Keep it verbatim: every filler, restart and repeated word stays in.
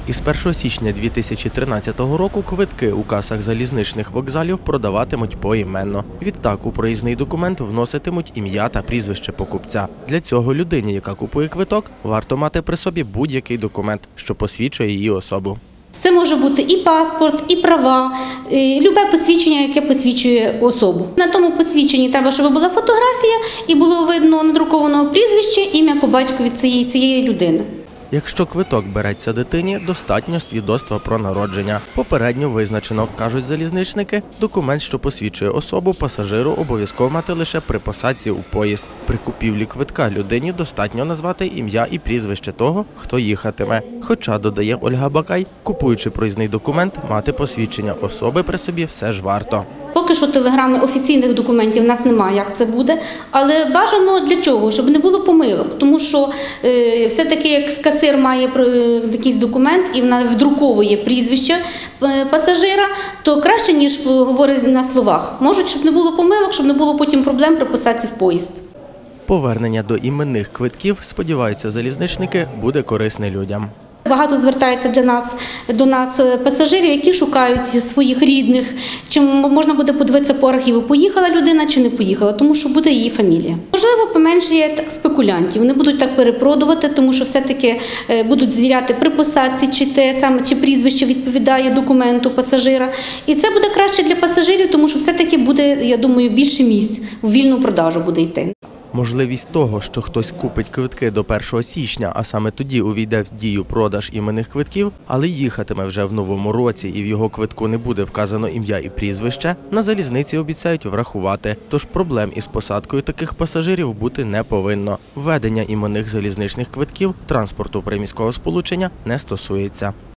Із першого січня дві тисячі тринадцятого року квитки у касах залізничних вокзалів продаватимуть поіменно. Відтак у проїзний документ вноситимуть ім'я та прізвище покупця. Для цього людині, яка купує квиток, варто мати при собі будь-який документ, що посвідчує її особу. Це може бути і паспорт, і права, і любе посвідчення, яке посвідчує особу. На тому посвідченні треба, щоб була фотографія і було видно надрукованого прізвище, ім'я по батькові цієї, цієї людини. Якщо квиток береться дитині, достатньо свідоцтва про народження. Попередньо визначено, кажуть залізничники, документ, що посвідчує особу, пасажиру обов'язково мати лише при посадці у поїзд. При купівлі квитка людині достатньо назвати ім'я і прізвище того, хто їхатиме. Хоча, додає Ольга Бакай, купуючи проїзний документ, мати посвідчення особи при собі все ж варто. Поки що телеграми офіційних документів в нас немає, як це буде, але бажано для чого? Щоб не було помилок, тому що е, все-таки як касир має е, якийсь документ і вона вдруковує прізвище е, пасажира, то краще, ніж говорить на словах. Можуть, щоб не було помилок, щоб не було потім проблем при посадці в поїзд. Повернення до іменних квитків, сподіваються залізничники, буде корисне людям. Багато звертається для нас, до нас пасажирів, які шукають своїх рідних, чи можна буде подивитися по архіву, поїхала людина чи не поїхала, тому що буде її фамілія. Можливо, поменшає так спекулянтів, вони будуть так перепродувати, тому що все-таки будуть звіряти при посадці, чи те саме, чи прізвище відповідає документу пасажира. І це буде краще для пасажирів, тому що все-таки буде, я думаю, більше місць у вільну продажу буде йти. Можливість того, що хтось купить квитки до першого січня, а саме тоді увійде в дію продаж іменних квитків, але їхатиме вже в новому році і в його квитку не буде вказано ім'я і прізвище, на залізниці обіцяють врахувати. Тож проблем із посадкою таких пасажирів бути не повинно. Введення іменних залізничних квитків транспорту приміського сполучення не стосується.